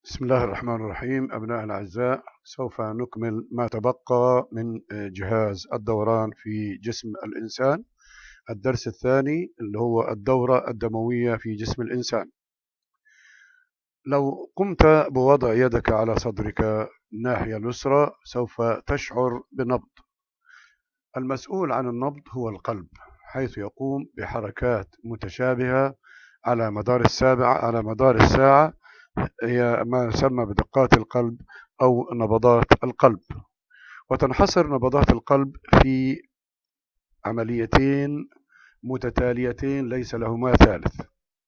بسم الله الرحمن الرحيم. أبناء الأعزاء، سوف نكمل ما تبقى من جهاز الدوران في جسم الإنسان. الدرس الثاني اللي هو الدورة الدموية في جسم الإنسان. لو قمت بوضع يدك على صدرك الناحية اليسرى سوف تشعر بنبض. المسؤول عن النبض هو القلب، حيث يقوم بحركات متشابهة على مدار الساعة، هي ما يسمى بدقات القلب أو نبضات القلب. وتنحصر نبضات القلب في عمليتين متتاليتين ليس لهما ثالث.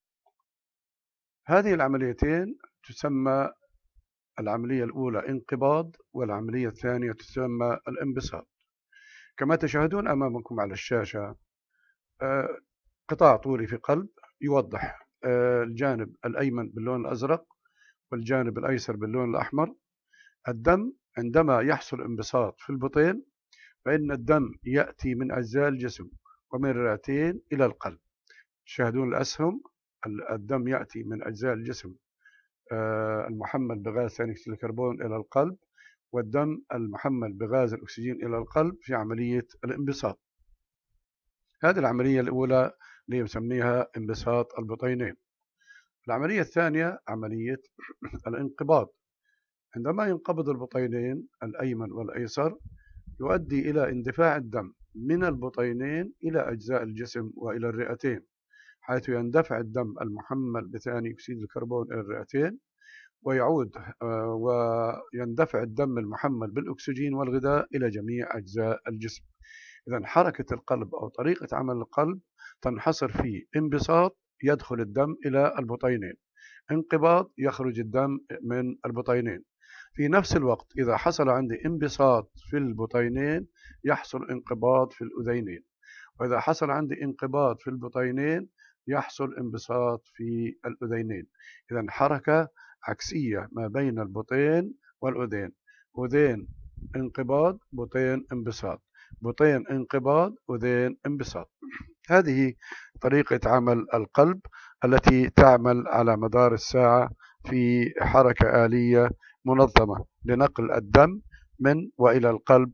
هذه العمليتين تسمى العملية الأولى انقباض، والعملية الثانية تسمى الانبساط. كما تشاهدون أمامكم على الشاشة قطاع طولي في قلب يوضح الجانب الأيمن باللون الأزرق والجانب الأيسر باللون الأحمر. الدم عندما يحصل انبساط في البطين فإن الدم يأتي من أجزاء الجسم ومن الرئتين إلى القلب. تشاهدون الأسهم، الدم يأتي من أجزاء الجسم المحمل بغاز ثاني أكسيد الكربون إلى القلب، والدم المحمل بغاز الأكسجين إلى القلب في عملية الانبساط. هذه العملية الأولى اللي نسميها انبساط البطينين. العملية الثانية عملية الانقباض. عندما ينقبض البطينين الأيمن والأيسر يؤدي إلى اندفاع الدم من البطينين إلى أجزاء الجسم وإلى الرئتين، حيث يندفع الدم المحمل بثاني أكسيد الكربون إلى الرئتين، ويعود ويندفع الدم المحمل بالأكسجين والغذاء إلى جميع أجزاء الجسم. إذن حركة القلب أو طريقة عمل القلب تنحصر في انبساط، يدخل الدم إلى البطينين، انقباض، يخرج الدم من البطينين. في نفس الوقت إذا حصل عندي انبساط في البطينين يحصل انقباض في الأذينين، وإذا حصل عندي انقباض في البطينين يحصل انبساط في الأذينين. إذا حركة عكسية ما بين البطين والأذين. أذين انقباض، بطين انبساط، بطين انقباض، أذين انبساط. هذه طريقة عمل القلب التي تعمل على مدار الساعة في حركة آلية منظمة لنقل الدم من وإلى القلب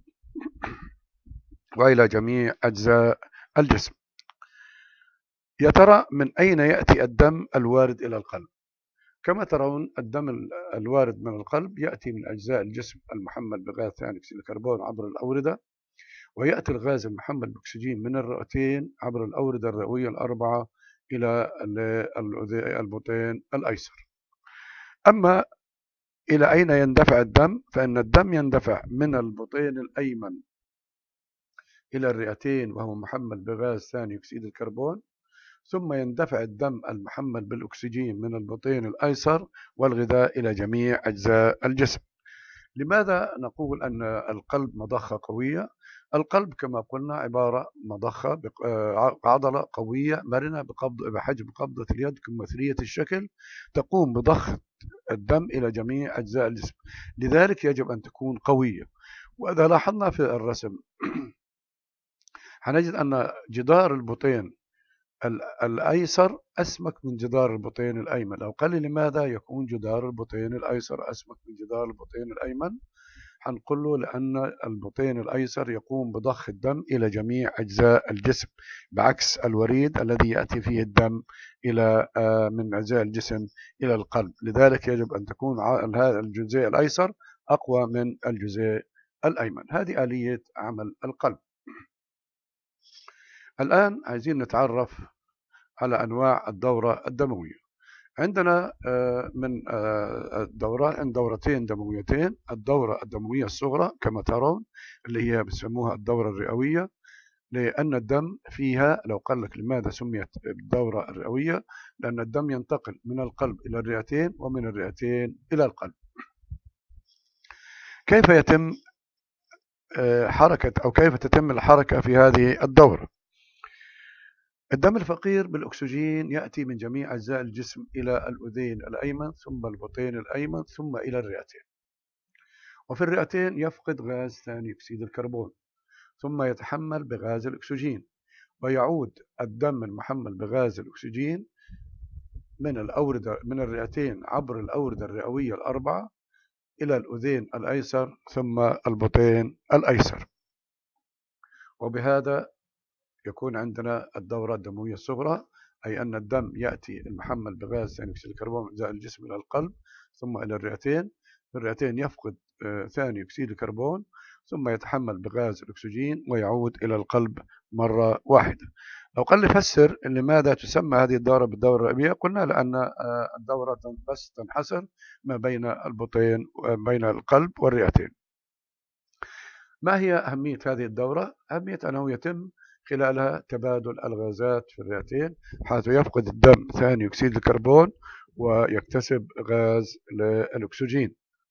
وإلى جميع أجزاء الجسم. يا ترى من أين يأتي الدم الوارد إلى القلب؟ كما ترون الدم الوارد من القلب يأتي من أجزاء الجسم المحمل بغاز ثاني أكسيد الكربون عبر الأوردة، ويأتي الغاز المحمل بالأكسجين من الرئتين عبر الأوردة الرئوية الأربعة إلى البطين الأيسر. أما إلى أين يندفع الدم؟ فإن الدم يندفع من البطين الأيمن إلى الرئتين وهو محمل بغاز ثاني أكسيد الكربون، ثم يندفع الدم المحمل بالأكسجين من البطين الأيسر والغذاء إلى جميع أجزاء الجسم. لماذا نقول أن القلب مضخة قوية؟ القلب كما قلنا عبارة مضخة عضلة قوية مرنة بحجم قبضة اليد كمثلية الشكل، تقوم بضخ الدم إلى جميع أجزاء الجسم، لذلك يجب أن تكون قوية. وإذا لاحظنا في الرسم هنجد أن جدار البطين الأيسر أسمك من جدار البطين الأيمن. لو قال لماذا يكون جدار البطين الأيسر أسمك من جدار البطين الأيمن؟ هنقول له لأن البطين الأيسر يقوم بضخ الدم إلى جميع أجزاء الجسم، بعكس الوريد الذي يأتي فيه الدم إلى من أجزاء الجسم إلى القلب. لذلك يجب أن تكون هذا الجزء الأيسر أقوى من الجزء الأيمن. هذه آلية عمل القلب. الآن عايزين نتعرف على أنواع الدورة الدموية. عندنا من دورتين دمويتين. الدورة الدموية الصغرى كما ترون اللي هي بيسموها الدورة الرئوية، لأن الدم فيها، لو قال لك لماذا سميت الدورة الرئوية، لأن الدم ينتقل من القلب إلى الرئتين ومن الرئتين إلى القلب. كيف يتم حركة أو كيف تتم الحركة في هذه الدورة؟ الدم الفقير بالأكسجين يأتي من جميع أجزاء الجسم إلى الأذين الأيمن، ثم البطين الأيمن، ثم إلى الرئتين. وفي الرئتين يفقد غاز ثاني أكسيد الكربون، ثم يتحمل بغاز الأكسجين، ويعود الدم المحمل بغاز الأكسجين من الرئتين عبر الأوردة الرئوية الأربعة إلى الأذين الأيسر ثم البطين الأيسر. وبهذا يكون عندنا الدورة الدموية الصغرى، أي أن الدم يأتي المحمل بغاز ثاني أكسيد الكربون من أجزاء الجسم إلى القلب ثم إلى الرئتين. في الرئتين يفقد ثاني أكسيد الكربون ثم يتحمل بغاز الأكسجين ويعود إلى القلب مرة واحدة. لو قال لي فسر لماذا تسمى هذه الدورة بالدورة الرئوية، قلنا لأن الدورة بس تنحصر ما بين البطين وبين القلب والرئتين. ما هي أهمية هذه الدورة؟ أهمية أنه يتم خلالها تبادل الغازات في الرئتين، حيث يفقد الدم ثاني أكسيد الكربون ويكتسب غاز الأكسجين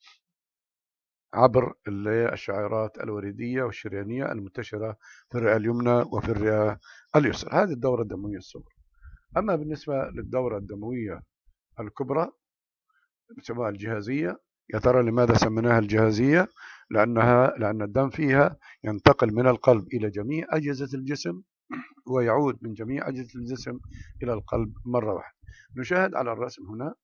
عبر الشعيرات الوريدية والشريانية المنتشرة في الرئة اليمنى وفي الرئة اليسرى. هذه الدورة الدموية الصغرى. أما بالنسبة للدورة الدموية الكبرى بسموها الجهازية. يا ترى لماذا سميناها الجهازية؟ لأن الدم فيها ينتقل من القلب إلى جميع أجهزة الجسم ويعود من جميع أجهزة الجسم إلى القلب مرة واحدة. نشاهد على الرسم هنا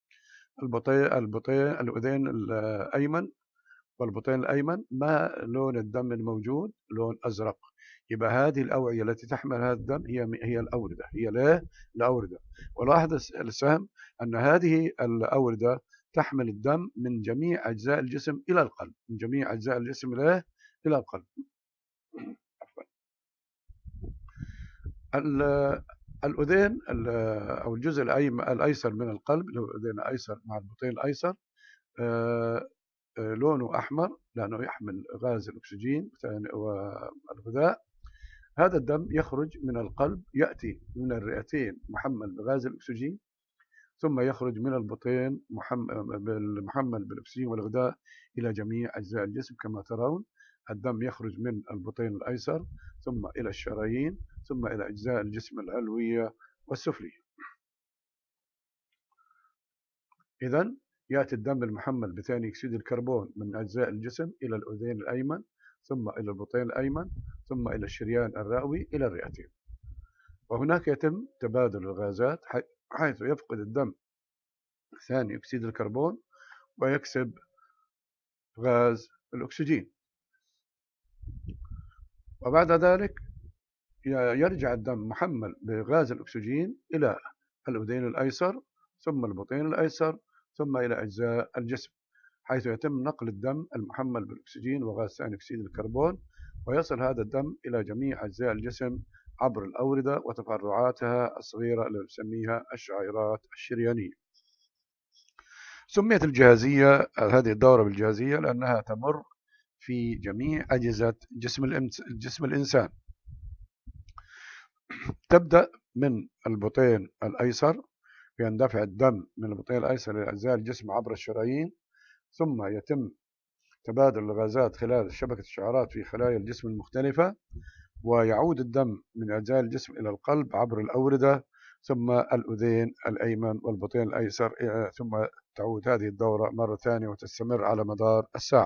الأذين الأيمن والبطين الأيمن. ما لون الدم الموجود؟ لون أزرق. يبقى هذه الأوعية التي تحمل هذا الدم هي الأوردة، هي الأوردة. ولاحظ السهم أن هذه الأوردة تحمل الدم من جميع أجزاء الجسم إلى القلب، من جميع أجزاء الجسم إلى القلب. الأذين أو الجزء الأيسر من القلب، اللي هو الأذين الأيسر مع البطين الأيسر، لونه أحمر لأنه يحمل غاز الأكسجين والغذاء. هذا الدم يخرج من القلب، يأتي من الرئتين محمل بغاز الأكسجين، ثم يخرج من البطين محمل بالأكسجين والغذاء إلى جميع أجزاء الجسم. كما ترون الدم يخرج من البطين الأيسر ثم إلى الشرايين ثم إلى أجزاء الجسم العلوية والسفلية. إذن يأتي الدم المحمل بثاني أكسيد الكربون من أجزاء الجسم إلى الأذين الأيمن ثم إلى البطين الأيمن ثم إلى الشريان الرئوي إلى الرئتين. وهناك يتم تبادل الغازات حيث يفقد الدم ثاني أكسيد الكربون ويكسب غاز الأكسجين. وبعد ذلك يرجع الدم محمل بغاز الأكسجين إلى الأذين الأيسر ثم البطين الأيسر ثم إلى أجزاء الجسم، حيث يتم نقل الدم المحمل بالأكسجين وغاز ثاني أكسيد الكربون، ويصل هذا الدم إلى جميع أجزاء الجسم عبر الأوردة وتفرعاتها الصغيرة اللي نسميها الشعيرات الشريانية. سميت الجهازية هذه الدورة بالجهازية لأنها تمر في جميع أجهزة جسم الإنسان. تبدأ من البطين الأيسر، يندفع الدم من البطين الأيسر إلى أجزاء الجسم عبر الشرايين، ثم يتم تبادل الغازات خلال شبكة الشعيرات في خلايا الجسم المختلفة، ويعود الدم من أجزاء الجسم إلى القلب عبر الأوردة ثم الأذين الأيمن والبطين الأيسر، ثم تعود هذه الدورة مرة ثانية وتستمر على مدار الساعة.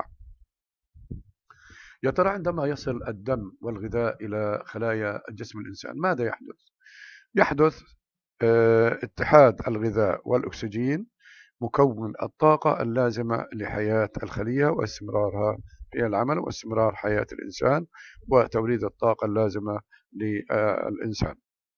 يا ترى عندما يصل الدم والغذاء إلى خلايا جسم الإنسان ماذا يحدث؟ يحدث اتحاد الغذاء والأكسجين مكون الطاقة اللازمة لحياة الخلية واستمرارها في العمل واستمرار حياة الإنسان وتوليد الطاقة اللازمة للإنسان.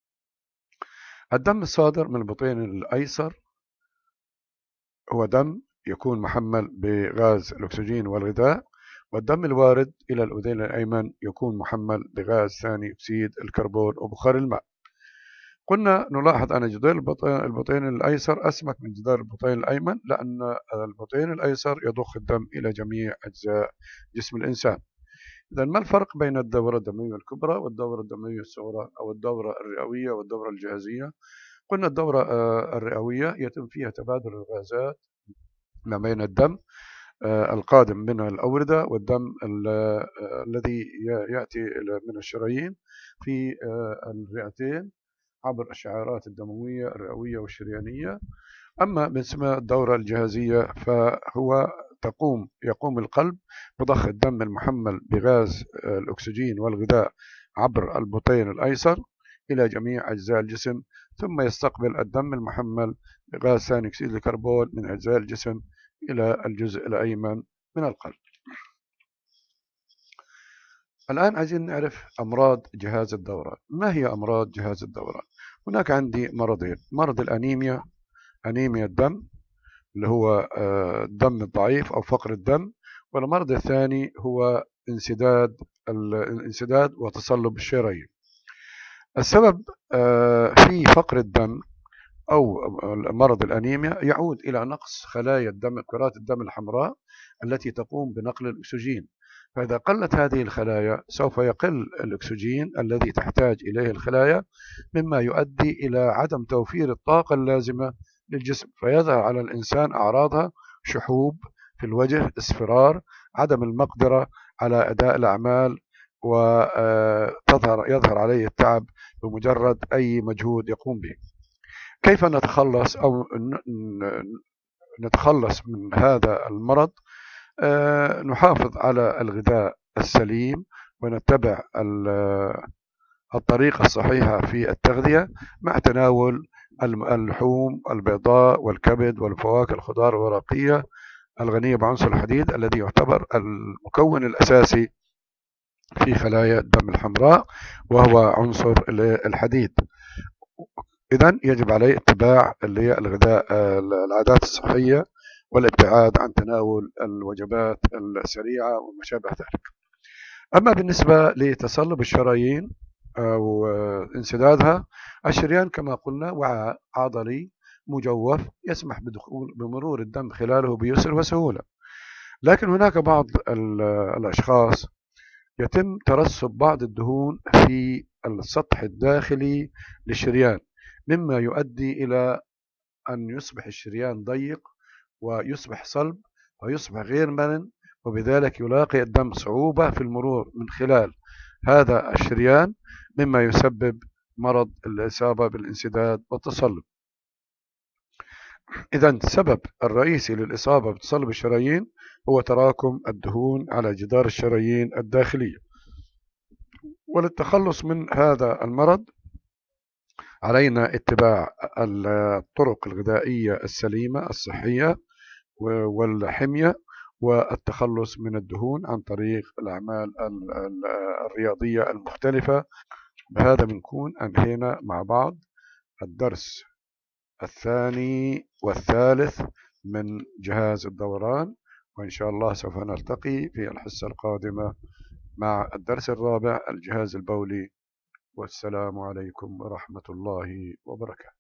الدم الصادر من البطين الأيسر هو دم يكون محمل بغاز الأكسجين والغذاء، والدم الوارد إلى الأذين الأيمن يكون محمل بغاز ثاني أكسيد الكربون وبخار الماء. قلنا نلاحظ أن جدار البطين الأيسر أسمك من جدار البطين الأيمن لأن البطين الأيسر يضخ الدم إلى جميع أجزاء جسم الإنسان. إذا ما الفرق بين الدورة الدموية الكبرى والدورة الدموية الصغرى أو الدورة الرئوية والدورة الجهازية؟ قلنا الدورة الرئوية يتم فيها تبادل الغازات ما بين الدم القادم من الأوردة والدم الذي يأتي من الشرايين في الرئتين عبر الشعيرات الدموية الرئوية والشريانية. أما بالنسبة للدورة الجهازية فهو يقوم القلب بضخ الدم المحمل بغاز الأكسجين والغذاء عبر البطين الأيسر إلى جميع أجزاء الجسم، ثم يستقبل الدم المحمل بغاز ثاني أكسيد الكربون من أجزاء الجسم إلى الجزء الأيمن من القلب. الآن عايزين نعرف أمراض جهاز الدوران. ما هي أمراض جهاز الدوران؟ هناك عندي مرضين: مرض الأنيميا، أنيميا الدم اللي هو الدم الضعيف أو فقر الدم، والمرض الثاني هو الانسداد وتصلب الشرايين. السبب في فقر الدم أو مرض الأنيميا يعود إلى نقص خلايا الدم، كرات الدم الحمراء التي تقوم بنقل الأكسجين. فإذا قلت هذه الخلايا سوف يقل الأكسجين الذي تحتاج إليه الخلايا، مما يؤدي إلى عدم توفير الطاقة اللازمة للجسم، فيظهر على الإنسان أعراضها: شحوب في الوجه، اصفرار، عدم المقدرة على أداء الأعمال، ويظهر عليه التعب بمجرد أي مجهود يقوم به. كيف نتخلص من هذا المرض؟ نحافظ على الغذاء السليم ونتبع الطريقة الصحيحة في التغذية، مع تناول اللحوم البيضاء والكبد والفواكه الخضار الورقية الغنية بعنصر الحديد الذي يعتبر المكون الأساسي في خلايا الدم الحمراء، وهو عنصر الحديد. إذن يجب عليه اتباع الغذاء العادات الصحية والابتعاد عن تناول الوجبات السريعة وما شابه ذلك. أما بالنسبة لتصلب الشرايين أو انسدادها، الشريان كما قلنا وعاء عضلي مجوف يسمح بمرور الدم خلاله بيسر وسهولة، لكن هناك بعض الأشخاص يتم ترسب بعض الدهون في السطح الداخلي للشريان، مما يؤدي إلى أن يصبح الشريان ضيق ويصبح صلب ويصبح غير مرن، وبذلك يلاقي الدم صعوبة في المرور من خلال هذا الشريان، مما يسبب مرض الإصابة بالانسداد والتصلب. إذن السبب الرئيسي للإصابة بتصلب الشرايين هو تراكم الدهون على جدار الشرايين الداخلية. وللتخلص من هذا المرض علينا اتباع الطرق الغذائية السليمة الصحية والحمية، والتخلص من الدهون عن طريق الأعمال الرياضية المختلفة. بهذا بنكون أنهينا مع بعض الدرس الثاني والثالث من جهاز الدوران، وإن شاء الله سوف نلتقي في الحصة القادمة مع الدرس الرابع الجهاز البولي. والسلام عليكم ورحمة الله وبركاته.